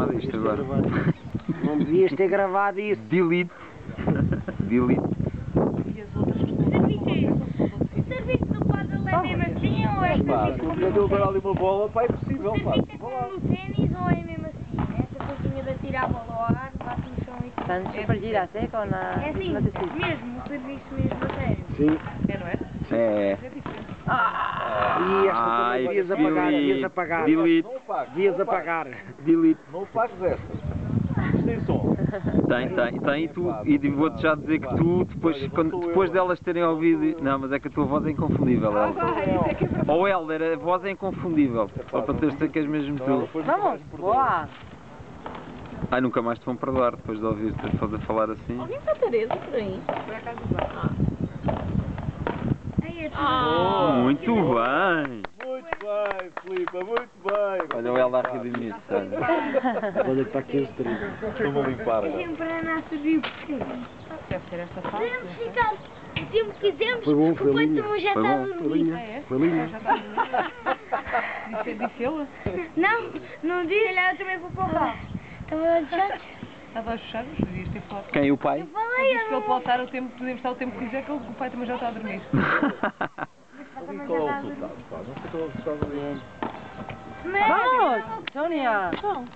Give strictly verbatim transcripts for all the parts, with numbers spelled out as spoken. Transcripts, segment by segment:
gravado isto agora. Não devias ter gravado isso. Delete. Delete. E as outras que estão O serviço do quadro é mesmo assim ou é serviço como Eu dou no agora ali uma bola, pá, é possível, O pá. serviço é como no ténis ou é mesmo assim? Essa coisinha de atirar a bola ao ar, bate no chão e tudo. Están súper giras, ¿eh? Con la... É assim, no te sigo. mesmo, o serviço mesmo a sério. Sim. É, não é? É. É diferente. E esta também Ai, devias apagar, delete. devias apagar. Delete. Não pagues. Devias não pagues. apagar. Delete. Não pagues estas. Isto tem som. Tem, tem, tem. E, tu, e vou-te já dizer que tu, depois, quando, depois delas terem ouvido. Não, mas é que a tua voz é inconfundível, Helder. Ou Helder, a voz é inconfundível. Só para teres certeza que és mesmo tu. Vamos, boa. Ai, nunca mais te vão perdoar depois de ouvir-te a falar assim. Alguém está a Teresa por aí? Por acaso vai. Aí é tudo. Ah, Muito bem. Muito bem, Filipe, muito bem. Olha o Helder a rir de mim, olha. Olha para aqui os trinta. Estou-me a limpar agora. Sempre a Ana subir por cima. deve ser esta fase. Podemos ficar o tempo que quisermos, Foi bom, o foi linda. patrão já Foi está a bom. Foi dormir. linha. Ah, é? Foi linha. Já está a dormir. Disse- Disse-la? Não, não disse. Olha, eu também vou para o carro. Estava a deixar. Estava a fechar, mas devias ter falado. Quem? O pai? Eu falei, Diz que ele pode estar o tempo, podemos estar o tempo que quiser, que ele- o pai também já está a dormir. eu também já Qual é está a o dormir. resultado, pá? Não sei qual é o resultado ali. Mas- Vamos, Sonia.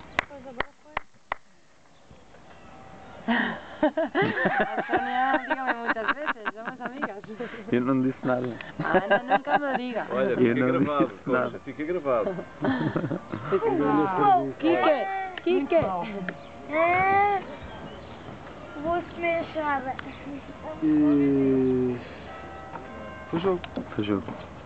A Sonia, dígame muchas veces, somos amigas. Eu não disse nada. Ah, no, nunca me lo diga. Olha, Eu fica não gravado, disse coxa, nada. fica gravado. Quique, Quique. É, vou comer a chave. E... Foi jogo. Foi jogo.